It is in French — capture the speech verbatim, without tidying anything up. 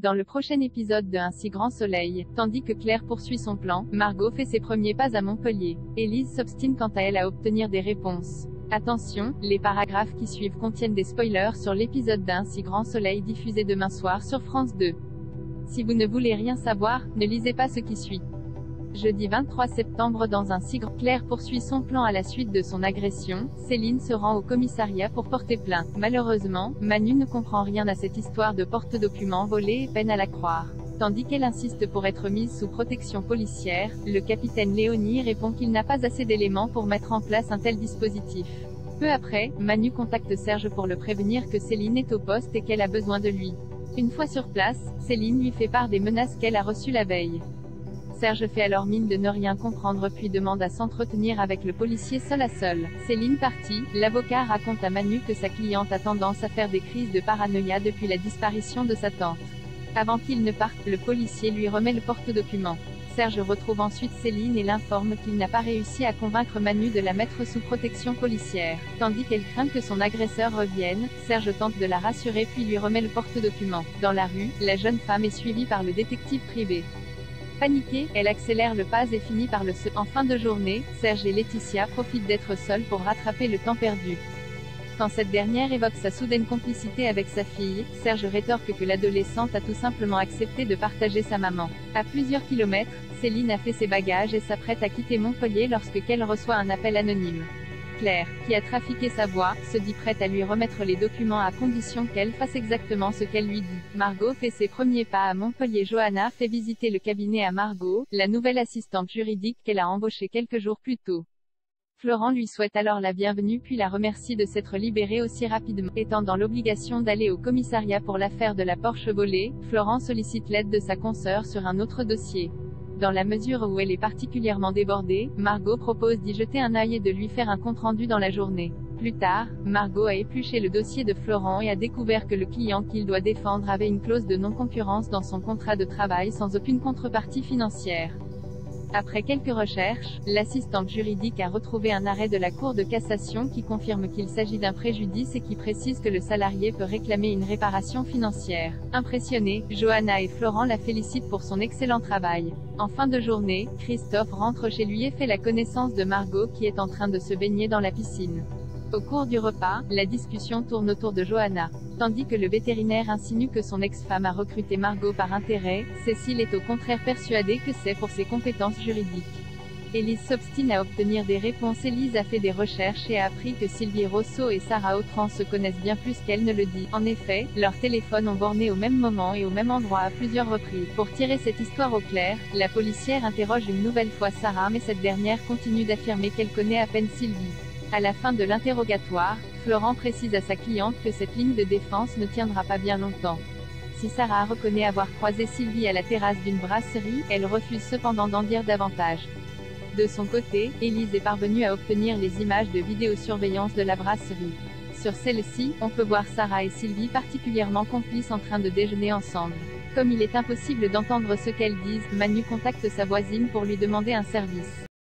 Dans le prochain épisode de Un si grand soleil, tandis que Claire poursuit son plan, Margot fait ses premiers pas à Montpellier. Élise s'obstine quant à elle à obtenir des réponses. Attention, les paragraphes qui suivent contiennent des spoilers sur l'épisode d'Un si grand soleil diffusé demain soir sur France deux. Si vous ne voulez rien savoir, ne lisez pas ce qui suit. Jeudi vingt-trois septembre dans Un si grand, Claire poursuit son plan à la suite de son agression. Céline se rend au commissariat pour porter plainte. Malheureusement, Manu ne comprend rien à cette histoire de porte-documents volés et peine à la croire. Tandis qu'elle insiste pour être mise sous protection policière, le capitaine Léonie répond qu'il n'a pas assez d'éléments pour mettre en place un tel dispositif. Peu après, Manu contacte Serge pour le prévenir que Céline est au poste et qu'elle a besoin de lui. Une fois sur place, Céline lui fait part des menaces qu'elle a reçues la veille. Serge fait alors mine de ne rien comprendre puis demande à s'entretenir avec le policier seul à seul. Céline partie, l'avocat raconte à Manu que sa cliente a tendance à faire des crises de paranoïa depuis la disparition de sa tante. Avant qu'il ne parte, le policier lui remet le porte-document. Serge retrouve ensuite Céline et l'informe qu'il n'a pas réussi à convaincre Manu de la mettre sous protection policière. Tandis qu'elle craint que son agresseur revienne, Serge tente de la rassurer puis lui remet le porte-document. Dans la rue, la jeune femme est suivie par le détective privé. Paniquée, elle accélère le pas et finit par le se. En fin de journée, Serge et Laetitia profitent d'être seuls pour rattraper le temps perdu. Quand cette dernière évoque sa soudaine complicité avec sa fille, Serge rétorque que l'adolescente a tout simplement accepté de partager sa maman. À plusieurs kilomètres, Céline a fait ses bagages et s'apprête à quitter Montpellier lorsque qu'elle reçoit un appel anonyme. Claire, qui a trafiqué sa voix, se dit prête à lui remettre les documents à condition qu'elle fasse exactement ce qu'elle lui dit. Margot fait ses premiers pas à Montpellier. Johanna fait visiter le cabinet à Margot, la nouvelle assistante juridique qu'elle a embauchée quelques jours plus tôt. Florent lui souhaite alors la bienvenue puis la remercie de s'être libérée aussi rapidement. Étant dans l'obligation d'aller au commissariat pour l'affaire de la Porsche volée, Florent sollicite l'aide de sa consoeur sur un autre dossier. Dans la mesure où elle est particulièrement débordée, Margot propose d'y jeter un œil et de lui faire un compte-rendu dans la journée. Plus tard, Margot a épluché le dossier de Florent et a découvert que le client qu'il doit défendre avait une clause de non-concurrence dans son contrat de travail sans aucune contrepartie financière. Après quelques recherches, l'assistante juridique a retrouvé un arrêt de la Cour de cassation qui confirme qu'il s'agit d'un préjudice et qui précise que le salarié peut réclamer une réparation financière. Impressionnés, Johanna et Florent la félicitent pour son excellent travail. En fin de journée, Christophe rentre chez lui et fait la connaissance de Margot qui est en train de se baigner dans la piscine. Au cours du repas, la discussion tourne autour de Johanna. Tandis que le vétérinaire insinue que son ex-femme a recruté Margot par intérêt, Cécile est au contraire persuadée que c'est pour ses compétences juridiques. Élise s'obstine à obtenir des réponses. Élise a fait des recherches et a appris que Sylvie Rousseau et Sarah Autran se connaissent bien plus qu'elle ne le dit. En effet, leurs téléphones ont borné au même moment et au même endroit à plusieurs reprises. Pour tirer cette histoire au clair, la policière interroge une nouvelle fois Sarah mais cette dernière continue d'affirmer qu'elle connaît à peine Sylvie. À la fin de l'interrogatoire, Florent précise à sa cliente que cette ligne de défense ne tiendra pas bien longtemps. Si Sarah reconnaît avoir croisé Sylvie à la terrasse d'une brasserie, elle refuse cependant d'en dire davantage. De son côté, Élise est parvenue à obtenir les images de vidéosurveillance de la brasserie. Sur celle-ci, on peut voir Sarah et Sylvie particulièrement complices en train de déjeuner ensemble. Comme il est impossible d'entendre ce qu'elles disent, Manu contacte sa voisine pour lui demander un service.